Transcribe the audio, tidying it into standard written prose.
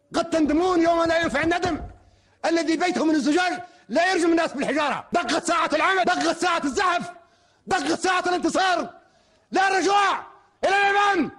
قد تندمون يوم لا ينفع الندم. الذي بيته من الزجاج لا يرجم الناس بالحجارة. دقت ساعة العمل، دقت ساعة الزحف، دقت ساعة الانتصار. لا رجوع إلى الأمام.